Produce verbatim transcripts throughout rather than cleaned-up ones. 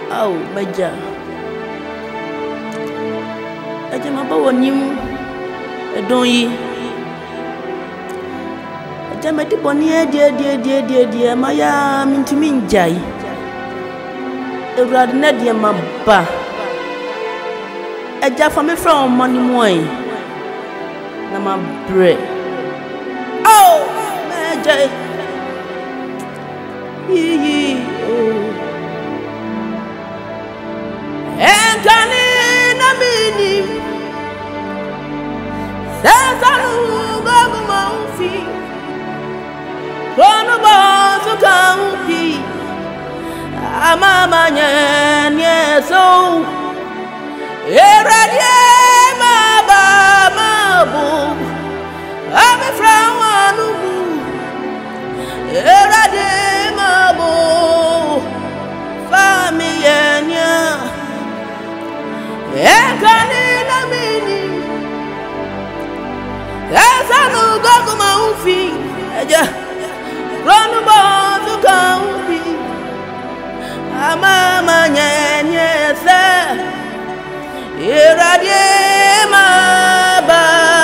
Au maja aje ma ba wonim edon yi aje ma di boni e die die die die die ma ya mintimi njai ewrad na die ma ba aje fa me from money moy na ma bre oh maja yi oh Enkani na mini Sazanu gogo maufi Kono bozo kaupi Amama nyeso Eradie maba mabu Ame frawanubu Eradie mabu Fami yenya Enkani na mini Sazanu gogo maufi Eja Kono bozo kaupi Amama nyenye se Iradie maba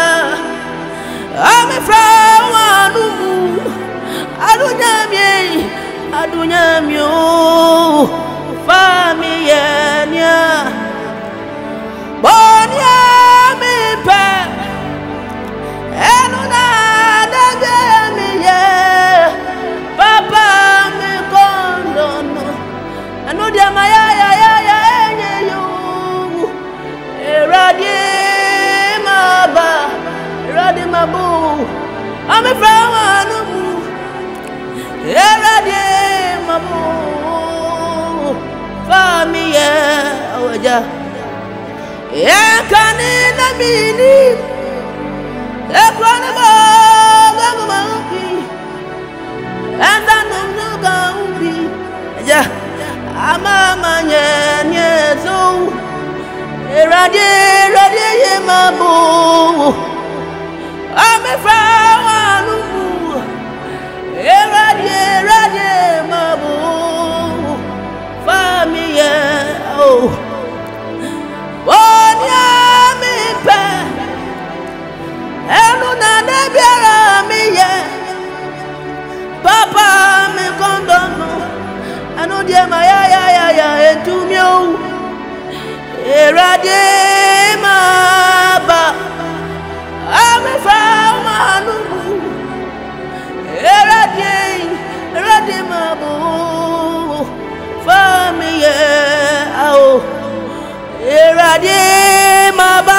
Ame frawanubu Adunyamye Adunyamyo Fami yenya Bonya mi pe Enu na dage mi ye Papa mi kondono Anu dia maya ya ya ya enye yu Eradie maba Eradie mabu Ami frawa nubu Eradie mabu Fami ye awaja Enkani na mini Ekwani boga ngumaupi Enda nunga upi Eja Amama nyenyezo Eradie Eradie ye mabu Ame frawa nubu Eradie Eradie mabu Fami ye oh Bonya mi pe Enu na nebiara mi ye Papa mi kondono Anu die ma ya ya ya ya entumio Eradie ma ba Ame fa manu Eradie Eradie ma bu Fami ye au Eradie maba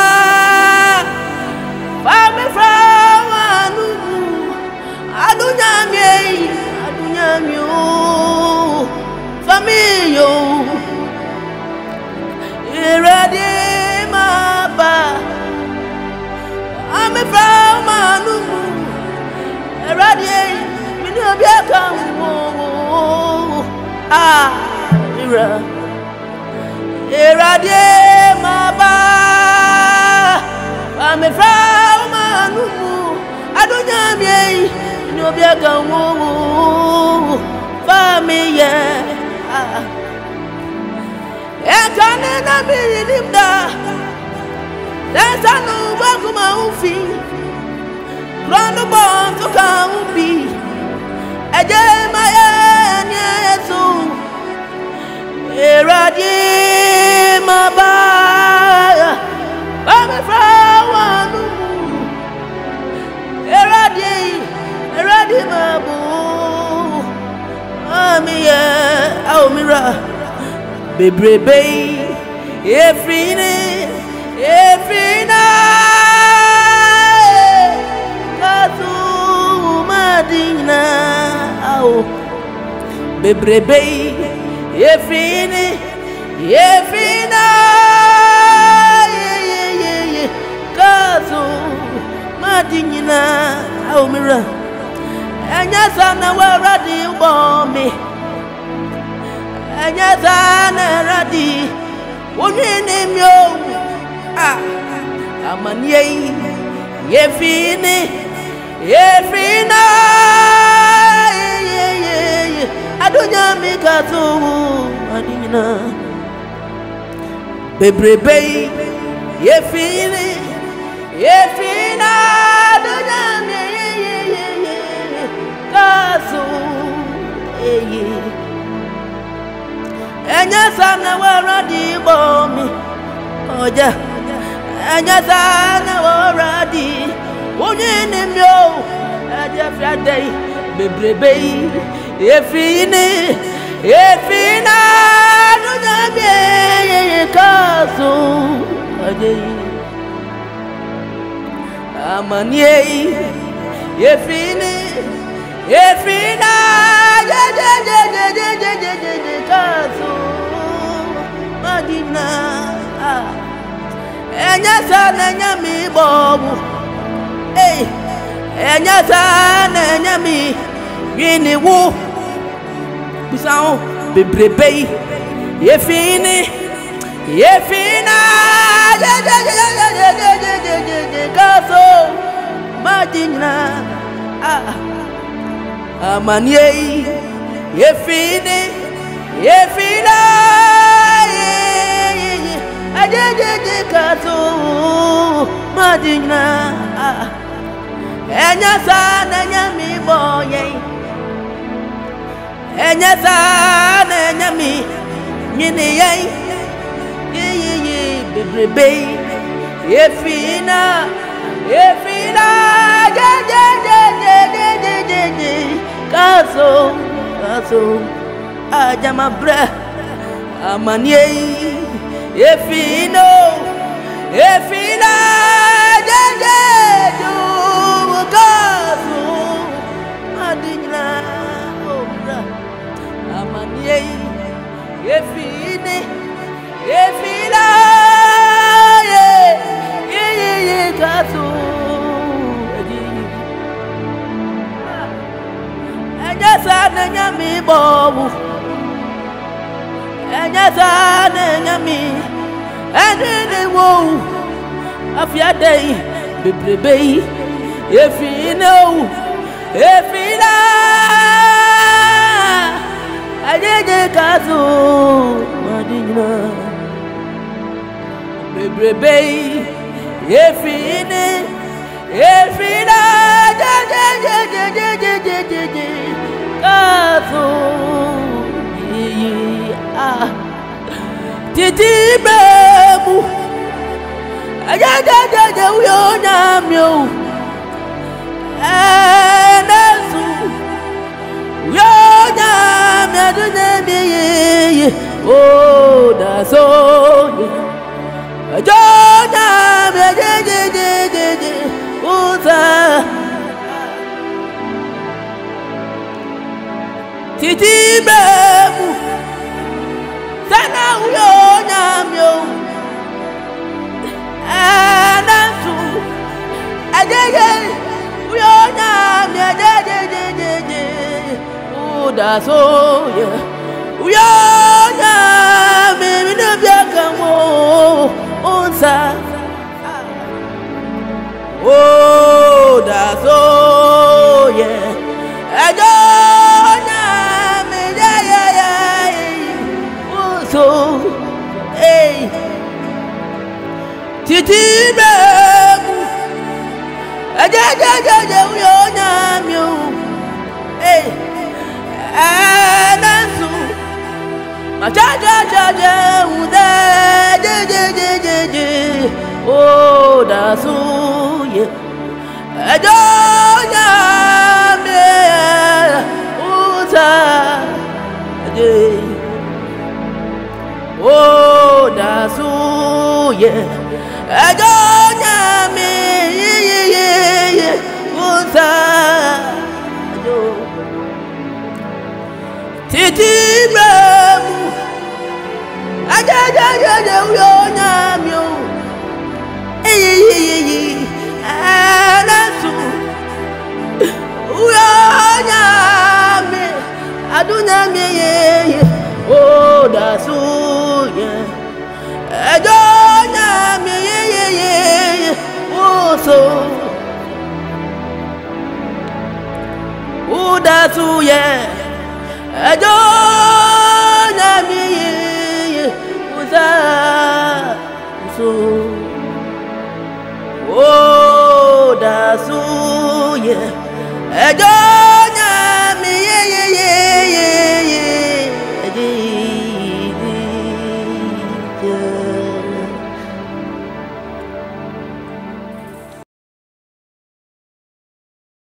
Fami frawanu Adunyamye Adunyamyo Fami yo Eradie maba Fami frawanu Eradie Mini obiaka Ah Ira Eradie maba Ame frauma nubu Adunyamye Ni obiaga wo Fami ye Enkani na birimda Sazanu gogo maufi Kono bozo kaupi Eje maye nyeso Eradie maba Ame frawanubu Eradie Eradie mabu Ami ye Au mira Bebrebe Efrine Efrina Kazu madina Au Bebrebe Efrine Efrina Kazu madina Au mira Enya sana waradi ubomi Enya sana radi Unini myo Ah Amanye Yefini Yefina Adunya mikazu Adina bebrebe ye fini ye fina dunya me kaso eye enya sana wara di bomi oja enya sana wara di onye ni mi o aja friday bebrebe ye fini ye fina dunya me kaso oje amanie ye fini ye fina je je je je je je je je kaso madina enya sana nyami bobu eh enya sana nyami yini wo bisao bebrebe ye fini ye fina je je je je je je je je je kaso madina ah amanie ye fini ye fina je je je kaso madina ah enya sana nyami boye enya sana nyami nyini ye ye ye ye bebrebe ye fina ye fina je je je je je je je je kaso kaso ajama bra amanie ye fino ye fina je je do kaso madina obra amanie ye fini ye fina ye ye ye ye kaso enya sana nyami bobu enya sana nyami ene wo afia dei bebrebe ye fino ye fina ajeje kaso madina bebrebe ye fini ye fina je je je je je je je je kaso ye ah titi bebu ajaja jaja uyo nyamyo enesu uyo nyamyo dunemi ye oh that's all ajaja nyamyo je je je je je uza titi bebu sana uyo nyamyo anasu ajeje uyo nyamyo je je je je je uda so ye uyo nyamyo minubya kamo onsa uda so ye ajo so hey titi bebu ajaja jaja uyo nyamyo hey anasu majaja jaja uda je je je je je oh dasu ye ajo nyamyo uza je oh that's who yeah ajonya me ye ye ye ye uza ajo titi memu ajaja ajaja uyonya myo ye ye ye ye anasu uyonya me adunya me ye ye oh that's who yeah ajonya me ye ye ye oh so oh that's who yeah ajonya me ye ye uza dasu. Oh, dasu, yeah. Ejo